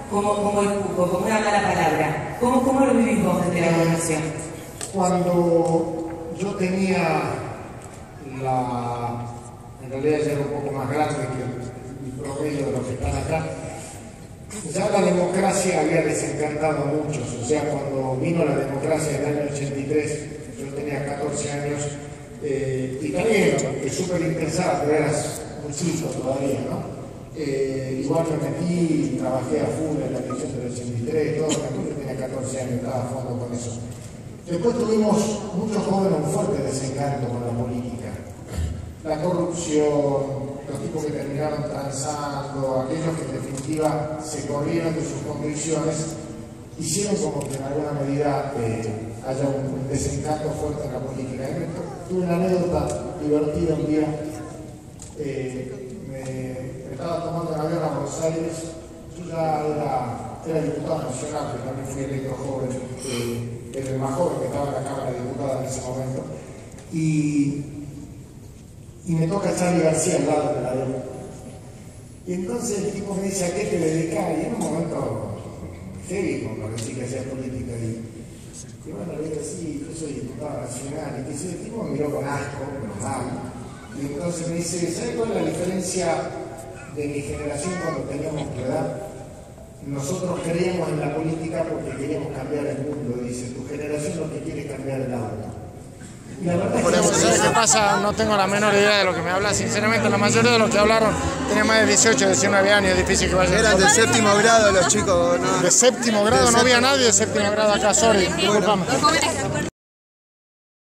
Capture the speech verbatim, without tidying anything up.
como, como el cupo, como una mala palabra. ¿Cómo, cómo lo vivís vos desde la gobernación? Cuando yo tenía la... en realidad ya era un poco más grande que el promedio de los que están acá, ya la democracia había desencantado a muchos. O sea, cuando vino la democracia en el año ochenta y tres, yo tenía catorce años, eh, y también es súper impensada, pero eras un chico todavía, ¿no? Eh, igual me metí, trabajé a full en la elección del ochenta y tres, todo, yo tenía catorce años, estaba a fondo con eso. Después tuvimos muchos jóvenes un fuerte desencanto con la política. La corrupción, los tipos que terminaron transando, aquellos que en definitiva se corrieron de sus convicciones, hicieron como que en alguna medida eh, haya un desencanto fuerte en la política. Tuve una anécdota divertida un día. Eh, me estaba tomando un avión a Buenos Aires. Yo ya era, era diputado nacional, que también fui electo joven, eh, era el más joven que estaba en la Cámara de Diputados en ese momento. Y, y me toca Charly García al lado del avión. Y entonces el tipo me dice: ¿a qué te dedicas? Y en un momento heavy, como decir que hacía política. Y, y bueno, le dije: sí, yo soy diputado nacional. Y que ese tipo me miró con asco, menos mal. Y entonces me dice: ¿sabes cuál es la diferencia de mi generación cuando teníamos tu edad? Nosotros creíamos en la política porque queríamos cambiar el mundo. Dice: tu generación lo que quiere es cambiar el auto. Y la verdad Por eso, ¿sabes qué pasa? No tengo la menor idea de lo que me habla. Sinceramente, la mayoría de los que hablaron tenían más de dieciocho, diecinueve años. Es difícil que vayan. Eran de séptimo grado los chicos, ¿no? De séptimo grado, no había nadie de séptimo grado acá, sorry. Disculpame.